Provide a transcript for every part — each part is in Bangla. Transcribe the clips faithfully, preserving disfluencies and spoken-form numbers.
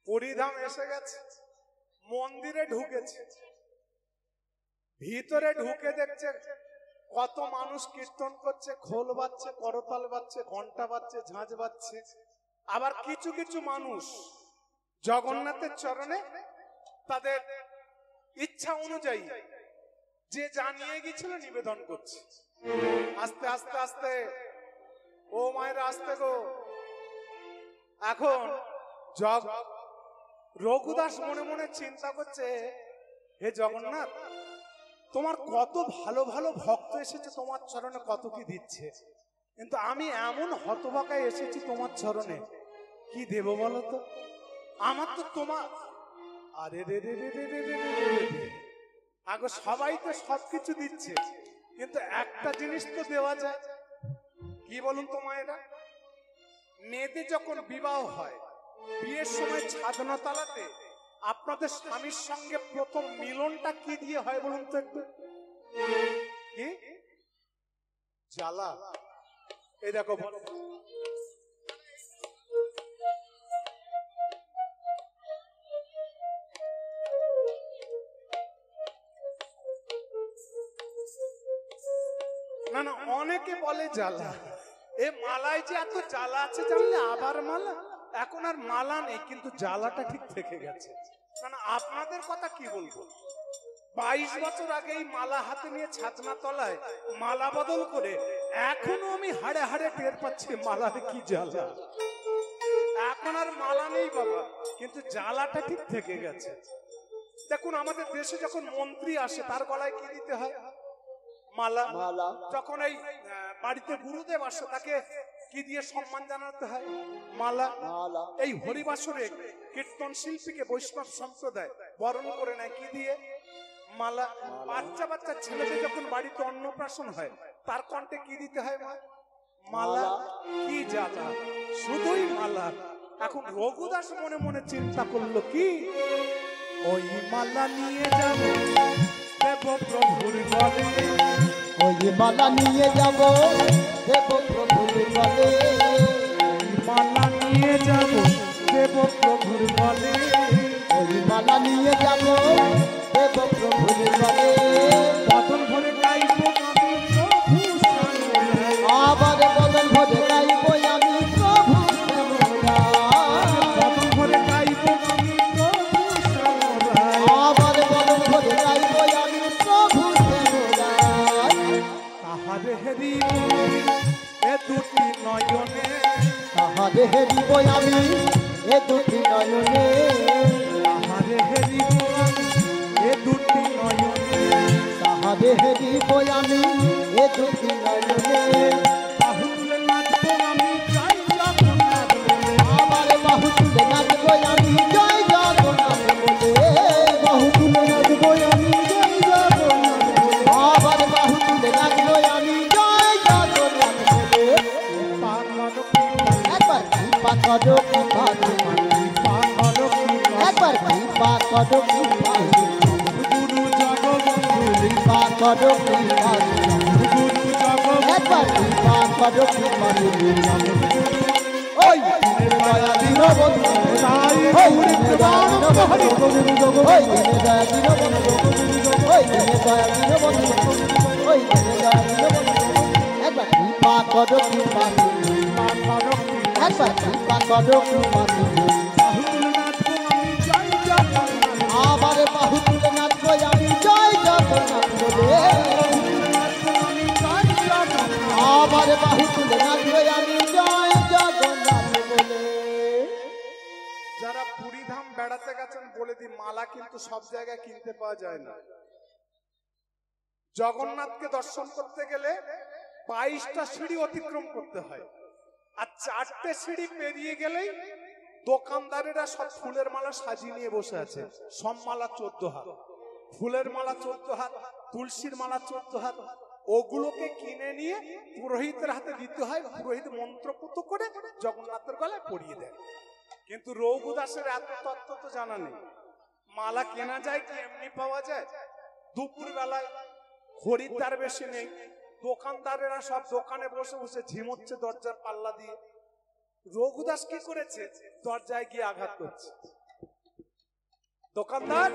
পুরীধাম এসে গেছে, মন্দিরে ঢুকেছে, ভিতরে ঢুকে দেখছে কত মানুষ কীর্তন করছে, খোল বাজছে, করতাল বাজছে, ঘন্টা বাজছে, ঝাঁঝ বাজছে। আবার কিছু কিছু মানুষ জগন্নাথের চরণে তাদের ইচ্ছা অনুযায়ী যে জানিয়ে গেছিল নিবেদন করছে। আস্তে আস্তে আস্তে ও মায়ের আস্তে গো, এখন জগ রঘুদাস মনে মনে চিন্তা করছে, হে জগন্নাথ, তোমার কত ভালো ভালো ভক্ত এসেছে তোমার চরণে, কত কি দিচ্ছে, কিন্তু আমি এমন হতভাগায় এসেছি তোমার চরণে, কি দেব বলো তো? আমার তো তোমার আরে রে রে রে রে রে রে রে আগে সবাই তো সবকিছু দিচ্ছে, কিন্তু একটা জিনিস তো দেওয়া যায়। কি বলুন তো মায়েরা, মেয়েদের যখন বিবাহ হয়, বিয়ের সময় ছাদনা তালাতে আপনাদের স্বামীর সঙ্গে প্রথম মিলনটা কি দিয়ে হয় বলুন তো একটু? কি জ্বালা? এই দেখো, না না অনেকে বলে জ্বালা, এ মালায় যে এত জ্বালা আছে জানলে, আবার মালা, এখন আর মালা নেই, কিন্তু জ্বালাটা ঠিক থেকে গেছে। কারণ আপনাদের কথা কি বলবো, বাইশ বছর আগে এই মালা হাতে নিয়ে ছাদনা তলায় মালা বদল করে এখনো আমি হাড়ে হাড়ে টের পাচ্ছি মালার কি জ্বালা। এখন আর মালা নেই বাবা, কিন্তু জ্বালাটা ঠিক থেকে গেছে। দেখুন আমাদের দেশে যখন মন্ত্রী আসে তার গলায় কি দিতে হয়? মালা। যখন এই বাড়িতে গুরুদেব আসে তাকে কি দিয়ে সম্মান জানাতে হয়? মালা। এই হরিবাসরে কীর্তন শিল্পীকে বৈষ্ণব সম্প্রদায় বরণ করে নেয় কি দিয়ে? মালা। বাচ্চা বাচ্চা ছেলেদের যখন বাড়িতে অন্নপ্রাশন হয় তার কণ্ঠে কি দিতে হয়? মালা। কি জ্বালা, শুধুই মালা। এখন রঘুদাস মনে মনে চিন্তা করলো, কি ওই মালা নিয়ে যাব দেব প্রভুর গলে, ওই মালা নিয়ে যাব দেব প্রভুর গলে, ওই মালা নিয়ে যাব দেব প্রভুর গলে, ওই মালা নিয়ে যাব দেব প্রভুর গলে, বদন ভরে গাইব আমি প্রভু শ্যামলাল, আবার বদন ভরে গাইব আমি প্রভু শ্যামলাল, বদন ভরে গাইব আমি প্রভু শ্যামলাল, আবার বদন ভরে গাইব আমি প্রভু শ্যামলাল, তাহারে হেরিব এ দুটি নয়নে, তাহারে হেরিব আমি এ দুটি নয়নে, তাহারে হেরিব আমি এ দুটি নয়নে, তাহারে হেরিব আমি এ দুটি নয়নে, বাহু তুলে নাচবো আমি জয় জগন্নাথ বলে, আবার বাহু তুলে নাচবো আমি জয় জগন্নাথ বলে, বাহু তুলে নাচবো আমি জয় জগন্নাথ বলে, আবার বাহু তুলে নাচবো আমি জয় জগন্নাথ বলে, একবার কৃপা করো কৃপা করো, একবার কৃপা করো কৃপা গুরু জগবন্ধু, কৃপা করো কৃপা গুরু জগবন্ধু, একবার কৃপা করো কৃপা ওই দিনের দয়া দীনবন্ধু, ওই দিনের দয়া দীনবন্ধু, ওই দিনের দয়া দীনবন্ধু, ওই দিনের দয়া দীনবন্ধু, ওই দিনের দয়া দীনবন্ধু, একবার কৃপা করো কৃপা একবার কৃপা করো কৃপা আবার বাহু তুলে নাচবো আমি জয় জগন্নাথ বলে, আবার বাহু তুলে নাচবো আমি জয় জগন্নাথ বলে। যারা পুরীধাম বেড়াতে গেছেন বলে দি, মালা কিন্তু সব জায়গায় কিনতে পাওয়া যায় না। জগন্নাথকে দর্শন করতে গেলে বাইশটা সিঁড়ি অতিক্রম করতে হয়, আর চারটে সিঁড়ি পেরিয়ে গেলেই দোকানদারেরা সব ফুলের মালা সাজিয়ে নিয়ে বসে আছে। সব মালা চোদ্দ হাত, ফুলের মালা চোদ্দ হাত, তুলসীর মালা চোদ্দ হাত, ওগুলোকে কিনে নিয়ে পুরোহিতের হাতে দিতে হয়। পুরোহিত মন্ত্রপুত করে জগন্নাথের গলায় পরিয়ে দেয়। কিন্তু রঘুদাসের এত তত্ত্ব তো জানা নেই। মালা কেনা যায় কি এমনি পাওয়া যায়? দুপুর বেলায় খরিদ্দার বেশি নেই, দোকানদারেরা সব দোকানে বসে বসে ঝিমোচ্ছে দরজার পাল্লা দিয়ে। রঘুদাস কি করেছে? দরজায় গিয়ে আঘাত করছে। দোকানদার,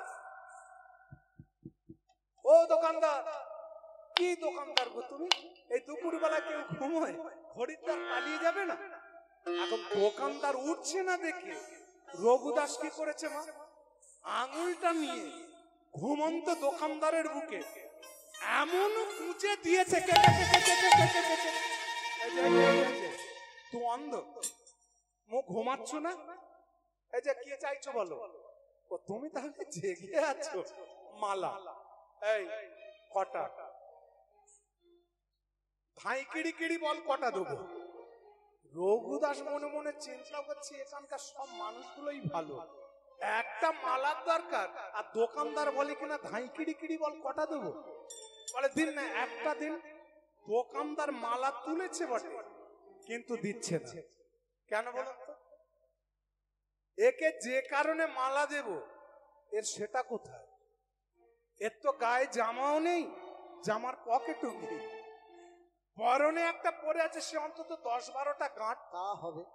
ও দোকানদার, কি দোকানদার গো তুমি? এই দুপুর বেলা কেউ ঘুমোয়? খরিদ্দার পালিয়ে যাবে না? এখন দোকানদার উঠছে না দেখে রঘুদাস কি করেছে মা, আঙুলটা নিয়ে ঘুমন্ত দোকানদারের বুকে এমন কুঁচে দিয়েছে, কে কে কে কে কে কে কে কে কে। এই যে, এই যে, এই যে, তুই অন্ধ, মুখ ঘুমাচ্ছ না? এই যে কি চাইছো বলো? ও তুমি তাহলে জেগে আছো? মালা এই কটা? ভাই কিড়ি কিড়ি বল কটা দেবো? রঘুদাস মনে মনে চিন্তা করছে এখানকার সব মানুষগুলোই ভালো, একটা মালার দরকার, আর দোকানদার বলে কিনা ধাই কিড়ি কিড়ি বল কটা দেবো? বলে দিন না, একটা দিন। দোকানদার মালা তুলেছে বটে কিন্তু দিচ্ছে না। কেন বলুন তো? একে যে কারণে মালা দেব এর সেটা কোথায়? এর তো গায়ে জামাও নেই, জামার পকেটও নেই, পরনে একটা পরে আছে, সে অন্তত দশ বারোটা গাঁট তা হবে,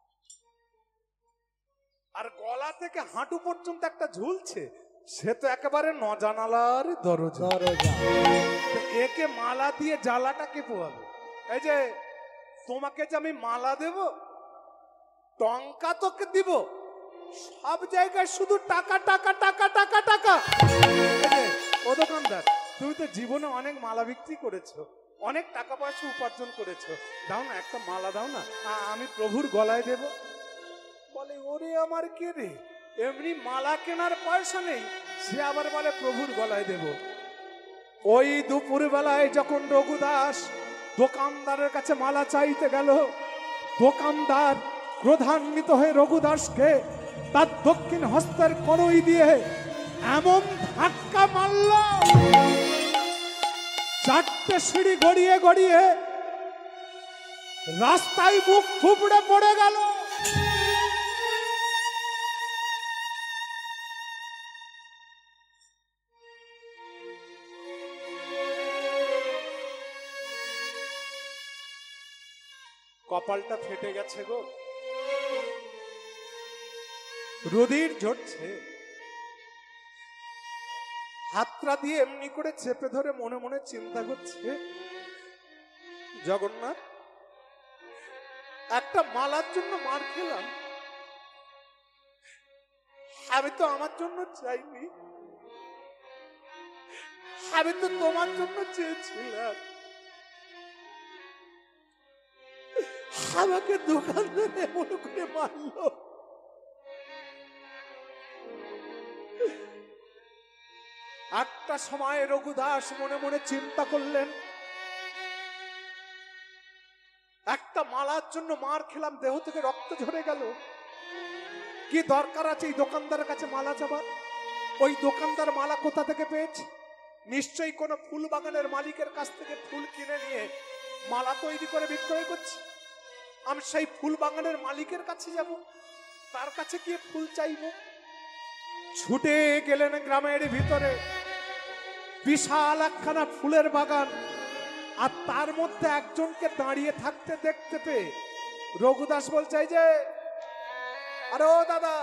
আর গলা থেকে হাঁটু পর্যন্ত একটা ঝুলছে, সে তো একেবারে নজানালার দরজা। একে মালা দিয়ে জ্বালাটা কে পোয়াবে? এই যে তোমাকে যে আমি মালা দেব, টঙ্কা তোকে দিব, সব জায়গায় শুধু টাকা টাকা টাকা টাকা টাকা। ও দোকানদার, তুমি তো জীবনে অনেক মালা বিক্রি করেছো, অনেক টাকা পয়সা উপার্জন করেছো, দাও না একটা মালা দাও না, আমি প্রভুর গলায় দেব। বলে ওরে আমার কে রে, এমনি মালা কেনার পয়সা নেই, সে আবার বলে প্রভুর গলায় দেব। ওই দুপুর বেলায় যখন রঘুদাস দোকানদারের কাছে মালা চাইতে গেল, দোকানদার ক্রোধান্বিত হয়ে রঘুদাসকে তার দক্ষিণ হস্তের কড়ই দিয়ে এমন ধাক্কা মারল, চারটে সিঁড়ি গড়িয়ে গড়িয়ে রাস্তায় মুখ থুবড়ে পড়ে গেল। কপালটা ফেটে গেছে গো, রুধির ঝরছে, হাতটা দিয়ে এমনি করে চেপে ধরে মনে মনে চিন্তা করছে, জগন্নাথ একটা মালার জন্য মার খেলাম, আমি তো আমার জন্য চাইনি, আমি তো তোমার জন্য চেয়েছিলাম, আমাকে দোকানদার এমন করে মারলো। একটা সময় রঘুদাস মনে মনে চিন্তা করলেন, একটা মালার জন্য মার খেলাম, দেহ থেকে রক্ত ঝরে গেল, কি দরকার আছে এই দোকানদারের কাছে মালা চাবার? ওই দোকানদার মালা কোথা থেকে পেয়েছে? নিশ্চয়ই কোনো ফুল বাগানের মালিকের কাছ থেকে ফুল কিনে নিয়ে মালা তৈরি করে বিক্রয় করছে। আমি সেই ফুল বাগানের মালিকের কাছে যাব, তার কাছে গিয়ে ফুল চাইব। ছুটে গেলেন গ্রামের ভিতরে, বিশাল একখানা ফুলের বাগান, আর তার মধ্যে একজনকে দাঁড়িয়ে থাকতে দেখতে পেয়ে রঘুদাস বলছে, যে আরে ও দাদা,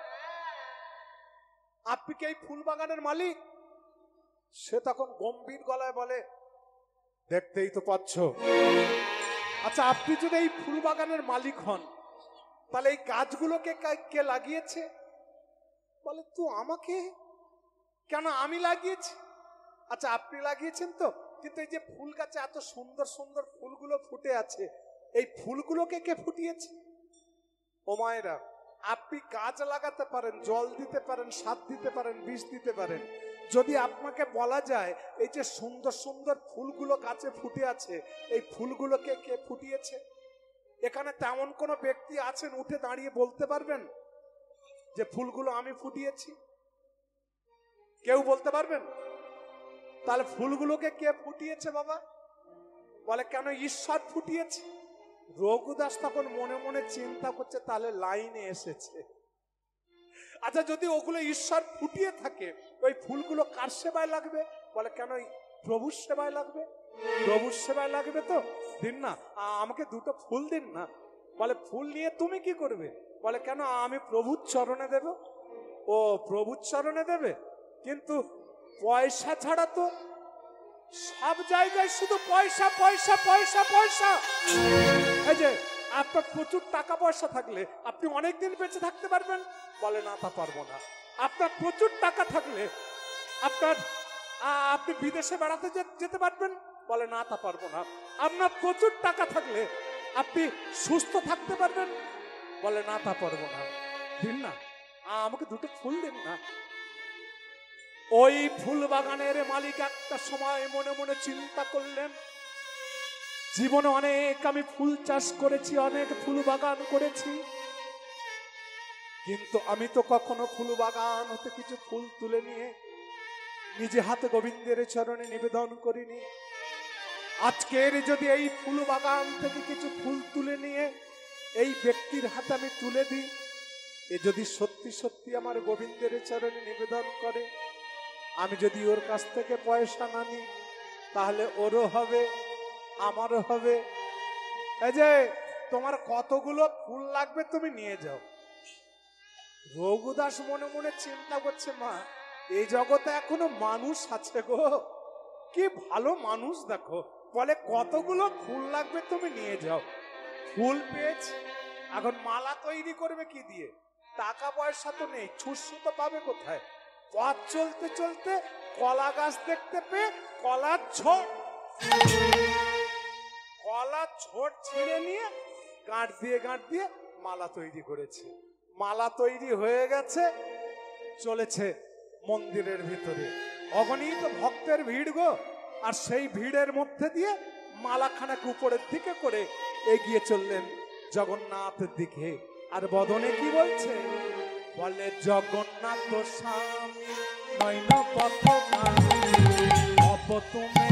আপনি কি এই ফুল বাগানের মালিক? সে তখন গম্ভীর গলায় বলে, দেখতেই তো পাচ্ছ। আচ্ছা, আপনি যদি এই ফুল বাগানের মালিক হন, তাহলে এই গাছগুলোকে কে লাগিয়েছে? বলে তো আমাকে কেন, আমি লাগিয়েছি। আচ্ছা আপনি লাগিয়েছেন তো, কিন্তু এই যে ফুল গাছে এত সুন্দর সুন্দর ফুলগুলো ফুটে আছে, এই ফুলগুলোকে কে ফুটিয়েছে? ও মায়েরা, আপনি গাছ লাগাতে পারেন, জল দিতে পারেন, সার দিতে পারেন, বিষ দিতে পারেন, যদি আপনাকে বলা যায় এই যে সুন্দর সুন্দর ফুলগুলো গাছে ফুটে আছে, এই ফুলগুলোকে কে ফুটিয়েছে? এখানে তেমন কোনো ব্যক্তি আছেন উঠে দাঁড়িয়ে বলতে পারবেন যে ফুলগুলো আমি ফুটিয়েছি? কেউ বলতে পারবেন? তাহলে ফুলগুলোকে কে ফুটিয়েছে বাবা? বলে কেন, ঈশ্বর ফুটিয়েছে। রঘুদাস তখন মনে মনে চিন্তা করছে, তাহলে লাইনে এসেছে। আচ্ছা যদি ওগুলো ঈশ্বর ফুটিয়ে থাকে, ওই ফুলগুলো কার সেবায় লাগবে? বলে কেন, প্রভুর সেবায় লাগবে। প্রভুর সেবায় লাগবে তো দিন না, আমাকে দুটো ফুল দিন না। বলে ফুল নিয়ে তুমি কি করবে? বলে কেন, আমি প্রভুর চরণে দেব। ও প্রভুর চরণে দেবে, কিন্তু পয়সা ছাড়া তো সব জায়গায় শুধু পয়সা পয়সা পয়সা পয়সা। এই যে আপনার প্রচুর টাকা পয়সা থাকলে আপনি অনেক দিন বেঁচে থাকতে পারবেন, বলে না তা পারবো না। আপনার প্রচুর টাকা থাকলে আপনার আহ, আপনি বিদেশে বেড়াতে যে- যেতে পারবেন, বলে না তা পারবো না। আপনার প্রচুর টাকা থাকলে আপনি সুস্থ থাকতে পারবেন, বলে না তা পারবো না। দিন না, আহ, আমাকে দুটো ফুল দিন না। ওই ফুল বাগানের মালিক একটা সময় মনে মনে চিন্তা করলেন, জীবনে অনেক আমি ফুল চাষ করেছি, অনেক ফুল বাগান করেছি, কিন্তু আমি তো কখনো ফুল বাগান হতে কিছু ফুল তুলে নিয়ে নিজে হাতে গোবিন্দের চরণে নিবেদন করিনি। আজকের যদি এই ফুল বাগান থেকে কিছু ফুল তুলে নিয়ে এই ব্যক্তির হাতে আমি তুলে দিই, এ যদি সত্যি সত্যি আমার গোবিন্দের চরণে নিবেদন করে, আমি যদি ওর কাছ থেকে পয়সা না নিই, তাহলে ওরও হবে আমারও হবে। এই যে তোমার কতগুলো ফুল লাগবে তুমি নিয়ে যাও। রঘুদাস মনে মনে চিন্তা করছে, মা এই জগতে এখনো মানুষ আছে গো, কি ভালো মানুষ দেখো। বলে কতগুলো ফুল লাগবে তুমি নিয়ে যাও। ফুল পেয়েছি, এখন মালা তৈরি করবে কি দিয়ে? টাকা পয়সা তো নেই, ছুসু তো পাবে কোথায়? পথ চলতে চলতে কলা গাছ দেখতে পেয়ে কলার ছোট কলার ছোট ছিঁড়ে নিয়ে গাঁট দিয়ে গাঁট দিয়ে মালা তৈরি করেছে। মালা তৈরি হয়ে গেছে, চলেছে মন্দিরের ভিতরে। অগণিত ভক্তের ভিড় গো, আর সেই ভিড়ের মধ্যে দিয়ে মালাখানাকে উপরের দিকে করে এগিয়ে চললেন জগন্নাথের দিকে। আর বদনে কি বলছে? বলে জগন্নাথ স্বামী নয়ন পথগামী, অপ তুমি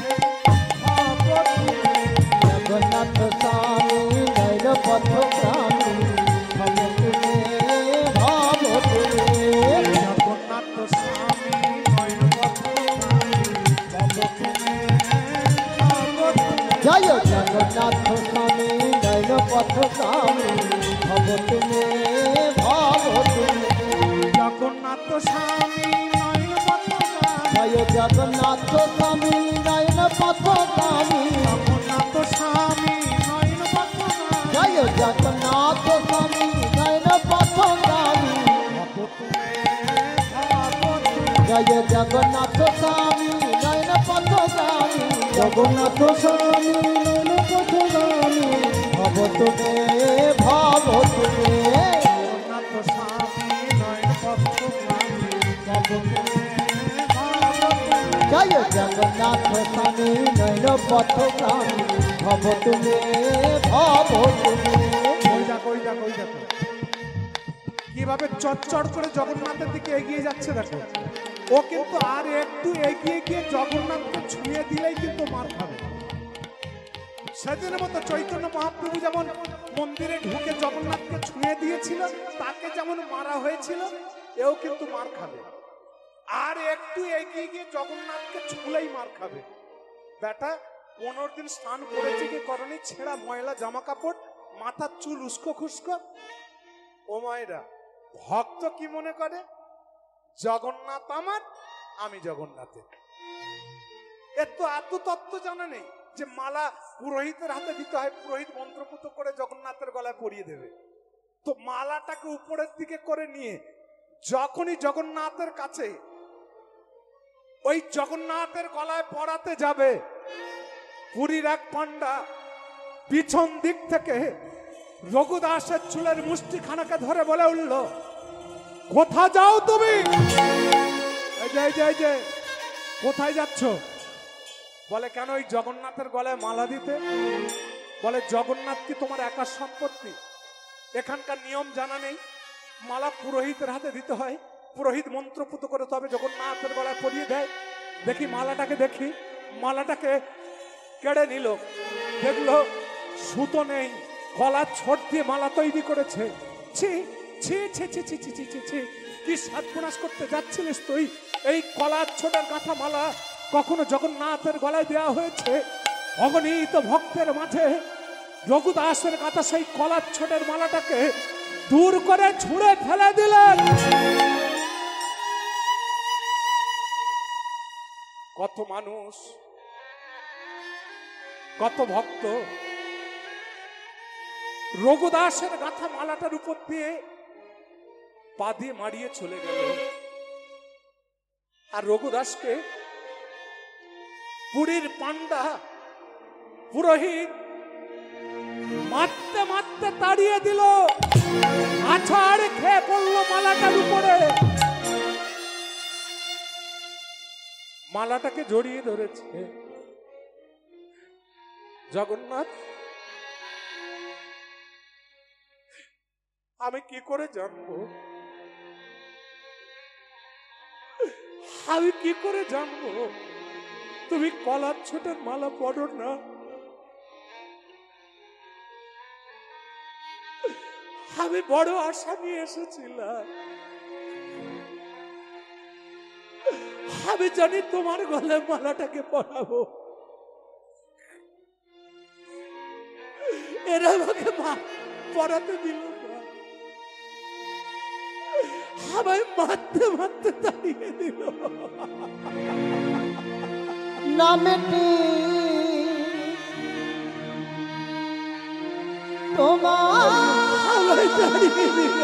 অপ তুমি। জগন্নাথ স্বামী নয়ন পথগামী, ভব তুমি ভব তুমি। জগন্নাথ স্বামী নয়ন পথগামী, ভব তুমি ভব তুমি। জয় জগন্নাথ স্বামী নয়ন পথগামী, ভব তুমি ভব তুমি। জগন্নাথ স্বামী নয়ন পথগামী, জয় জগন্নাথ স্বামী নয়ন পথগামী, জগন্নাথ স্বামী নয়ন পথগামী। জয় জগন্নাথ স্বামী নয়ন পথগামী, ভব তুমি ভব তুমি। জয় জগন্নাথ স্বামী নয়ন পথগামী, জগন্নাথ স্বামী নয়ন পথগামী, ভব তুমি ভব তুমি। জগন্নাথ স্বামী নয়ন পথগামী, ভব তুমি ভব তুমি। জয় জগন্নাথ স্বামী নয়ন পথগামী, ভব তুমি ভব তুমি। ওই দেখো ওই দেখো ওই দেখো কিভাবে চটচট করে জগন্নাথের দিকে এগিয়ে যাচ্ছে দেখো। ও কিন্তু আর একটু এগিয়ে গিয়ে জগন্নাথকে ছুঁয়ে দিলেই কিন্তু মার খাবে। সেদিনের মতো চৈতন্য মহাপ্রভু যেমন মন্দিরে ঢুকে জগন্নাথকে ছুঁয়ে দিয়েছিল, তাকে যেমন মারা হয়েছিল, এও কিন্তু মার খাবে। আর একটু এগিয়ে গিয়ে জগন্নাথকে ছুঁলেই মার খাবে। বেটা পনেরো দিন স্নান করেছে কি করনি, ছেঁড়া ময়লা জামা কাপড়, মাথার চুল উস্কো খুস্কো। ও মায়েরা, ভক্ত কি মনে করে? জগন্নাথ আমার, আমি জগন্নাথের। এর তো এত তত্ত্ব জানা নেই যে মালা পুরোহিতের হাতে দিতে হয়, পুরোহিত মন্ত্রপুত করে জগন্নাথের গলায় পরিয়ে দেবে। তো মালাটাকে উপরের দিকে করে নিয়ে যখনই জগন্নাথের কাছে ওই জগন্নাথের গলায় পরাতে যাবে, পুরীর এক পান্ডা পিছন দিক থেকে রঘুদাসের চুলের মুষ্টিখানাকে ধরে বলে উঠল, কোথা যাও তুমি? এই যে এই যে এই যে কোথায় যাচ্ছ? বলে কেন? ওই জগন্নাথের গলায় মালা দিতে। বলে জগন্নাথ কি তোমার একার সম্পত্তি? এখানকার নিয়ম জানা নেই, মালা পুরোহিতের হাতে দিতে হয়, পুরোহিত মন্ত্রপুত করে তবে জগন্নাথের গলায় পরিয়ে দেয়। দেখি মালাটাকে, দেখি মালাটাকে কেড়ে নিল, দেখলো সুতো নেই, গলার ছোট দিয়ে মালা তৈরি করেছে। ছি ছি ছি ছি ছি ছি ছি ছি ছি, কি সর্বনাশ করতে যাচ্ছিলিস তুই? এই কলার ছোটের গাঁথা মালা কখনো জগন্নাথের গলায় দেওয়া হয়েছে? অগণিত ভক্তের মাঝে রঘুদাসের গাঁথা সেই কলার ছোটের মালাটাকে দূর করে ছুঁড়ে ফেলে দিলেন। মানুষ, কত ভক্ত রঘুদাসের গাথা মালাটার উপর দিয়ে পা দিয়ে মারিয়ে চলে গেল। আর রঘুদাসকে পুরীর পান্ডা পুরোহিত মারতে মারতে তাড়িয়ে দিল, আছাড় খেয়ে পড়লো মালাটার উপরে। মালাটাকে জড়িয়ে ধরেছে। জগন্নাথ, আমি কি করে জানবো, আমি কি করে জানবো তুমি কলার ছোটের মালা পড়ো না? আমি বড় আশা নিয়ে এসেছিলাম, আমি জানি তোমার গলায় মালাটাকে পরাবো। এরা আমাকে পরাতে দিল না, আমায় মারতে মারতে তাড়িয়ে দিল। নামেটি তোমার আমায় তাড়িয়ে দিল।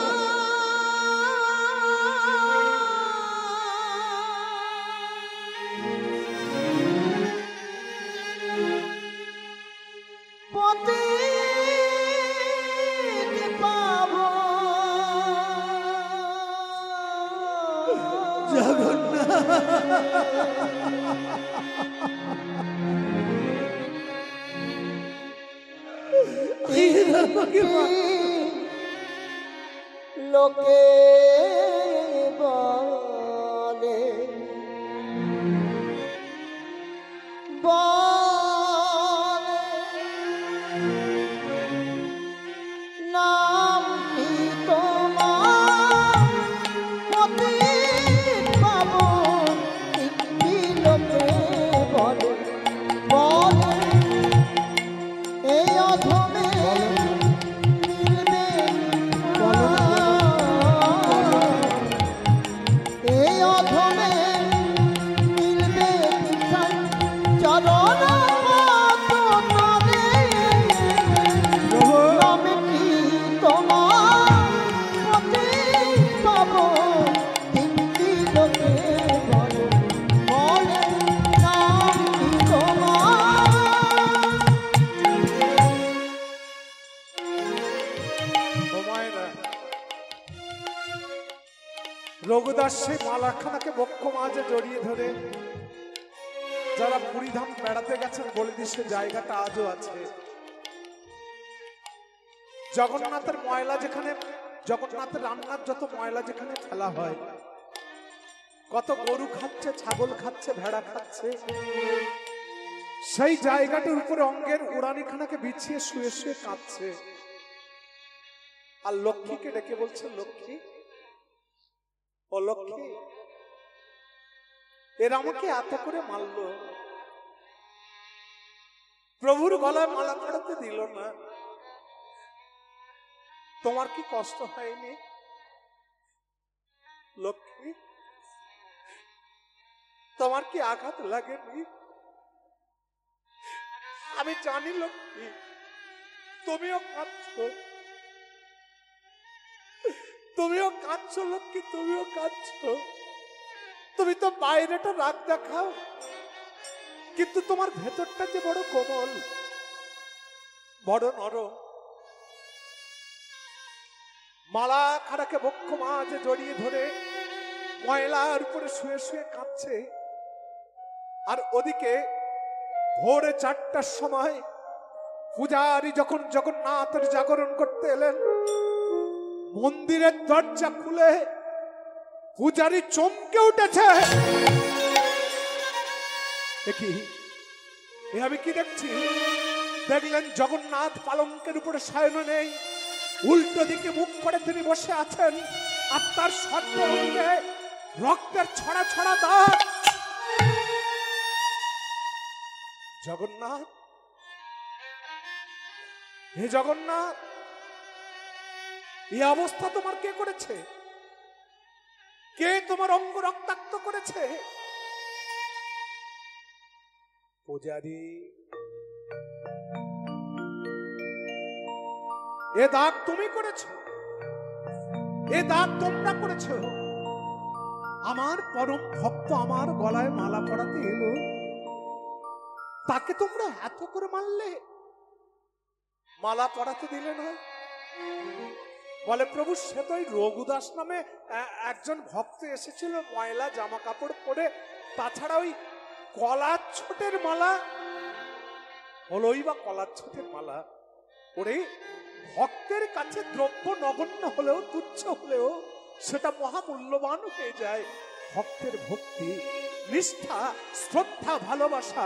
লোকে বলে বলে নাম কি তোমার মতি পাবো, কি লোকে বলে বলে এই অধমে রঘুদাস সেই মালাখানাকে বক্ষ মাঝে জড়িয়ে ধরে, যারা পুরীধাম বেড়াতে গেছেন বলে দিয়ে সে জায়গাটা আজও আছে। জগন্নাথের ময়লা যেখানে, জগন্নাথের রান্নার যত ময়লা যেখানে ফেলা হয়, কত গরু খাচ্ছে, ছাগল খাচ্ছে, ভেড়া খাচ্ছে, সেই জায়গাটার উপরে অঙ্গের উড়ানিখানাকে বিছিয়ে শুয়ে শুয়ে কাঁদছে। আর লক্ষ্মীকে ডেকে বলছে, লক্ষ্মী ও লক্ষ্মী, এরা আমাকে এত করে মারলো, প্রভুর গলায় মালা পড়াতে দিল না, তোমার কি কষ্ট হয়নি লক্ষ্মী? তোমার কি আঘাত লাগেনি? আমি জানি লক্ষ্মী তুমিও কাঁদছো, তুমিও কাঁদছো লক্ষ্মী, তুমিও কাঁদছো। তুমি তো বাইরেটা রাগ দেখাও, কিন্তু তোমার ভেতরটা যে বড় কোমল, বড় নরম। মালা খাড়াকে বক্ষ মাঝে জড়িয়ে ধরে ময়লার উপরে শুয়ে শুয়ে কাঁদছে। আর ওদিকে ভোরে চারটার সময় পূজারি যখন জগন্নাথের জাগরণ করতে এলেন, মন্দিরের দরজা খুলে পূজারি চমকে উঠেছে। দেখি এ আমি কি দেখছি? দেখলেন জগন্নাথ পালঙ্কের উপরে শয়ন নেই, উল্টো দিকে মুখ করে তিনি বসে আছেন, আর তার সর্ব অঙ্গে রক্তের ছড়া ছড়া দাগ। জগন্নাথ, হে জগন্নাথ, এই অবস্থা তোমার কে করেছে? কে তোমার অঙ্গ রক্তাক্ত করেছে? পূজারি, এ দাগ তুমি করেছো, এ দাগ তোমরা করেছো। আমার পরম ভক্ত আমার গলায় মালা পরাতে এলো, তাকে তোমরা এত করে মারলে, মালা পরাতে দিলে না। বলে প্রভু সে তো ওই রঘুদাস নামে একজন ভক্ত এসেছিল ময়লা জামা কাপড় পরে, তাছাড়া ওই কলার ছোটের মালা হলোই বা কলার ছোটের মালা পরে ভক্তের কাছে দ্রব্য নগণ্য হলেও তুচ্ছ হলেও সেটা মহামূল্যবান হয়ে যায়। ভক্তের ভক্তি, নিষ্ঠা, শ্রদ্ধা, ভালোবাসা।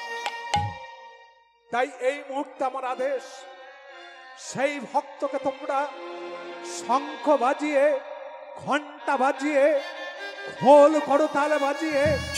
তাই এই মুহূর্তে আমার আদেশ, সেই ভক্তকে তোমরা শঙ্খ বাজিয়ে, ঘন্টা বাজিয়ে, খোল করতাল বাজিয়ে